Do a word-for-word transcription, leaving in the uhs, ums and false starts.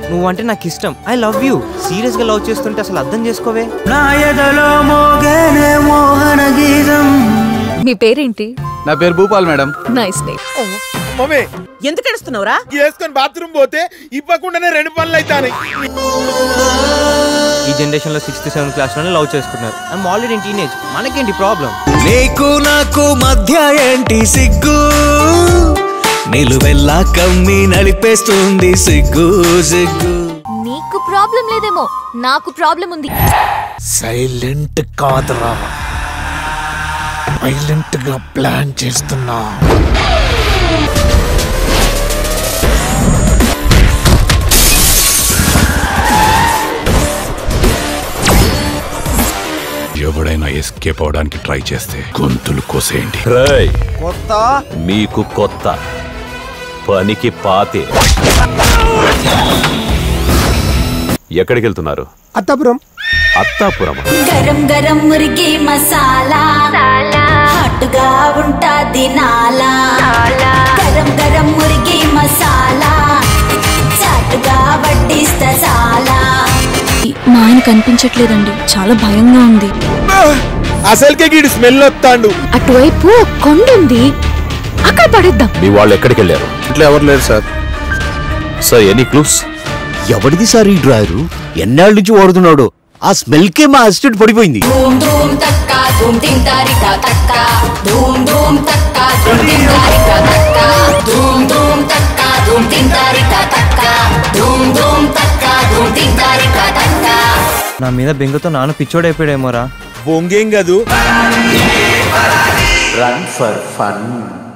నువ్వంటే నాకు ఇష్టం, ఐ లవ్ యూ. సీరియస్ గా లవ్ చేస్తుంటే అసలు అర్థం చేసుకోవే. మీ పేరేంటి? నా పేరు Bhupal madam. Nice name. Mummy ఎందుకు ఏడుస్తున్నావురా? వేసుకొని బాత్రూమ్ పోతే ఇవ్వకుండానే రెండు పనులు అవుతాయి. ఈ జనరేషన్ లో సిక్స్త్ సెవెంత్ క్లాస్ లోనే లవ్ చేసుకున్నారు. ఐఎమ్ ఆల్రెడీ ఇన్ టీనేజ్, మనకేంటి ప్రాబ్లం? నీకు నాకు మధ్య ఏంటి సిగ్గు, నిలువెల్లా కమ్మి నలిపేస్తుంది సిగ్గు సిగ్గు. నీకు ప్రాబ్లం లేదేమో, నాకు ప్రాబ్లం ఉంది. సైలెంట్ కాదురా, వైలెంట్ గా ప్లాన్ చేస్తున్నా. ఎవడైనా ఎస్కేప్ అవడానికి ట్రై చేస్తే గొంతులు కోసేయండి. కొత్త మీకు కొత్త పనికి పాతే. ఎక్కడికి వెళ్తున్నారు? అత్తాపురం. అత్తాపురం. గరం గరం మురిగి మసాలా హాట్గా ఉంటాది నాలా. గరం గరం మురిగి మసాలా చాటుగా వడ్డిస్తా చాలా. మా ఆయన కనిపించట్లేదండి, చాలా భయంగా ఉంది. అసలుకే గీడి స్మెల్ వస్తాడు. అటువైపు కొండ ఉంది, అక్కడ పడేద్దాం. మీ వాళ్ళు ఎక్కడికి వెళ్ళారు? ఇట్లా ఎవరు లేరు సార్. Sir any clues? ఎవరిది సార్ ఈ డ్రాయరు? ఎన్నాళ్ళ నుంచి వాడుతున్నాడు? ఆ స్మెల్ కే మా అసిస్టెంట్ పడిపోయింది. నా మీద బెంగతో నాన్న పిచ్చోడైపోయాడేమోరా. బొంగేం కాదు. Run for fun.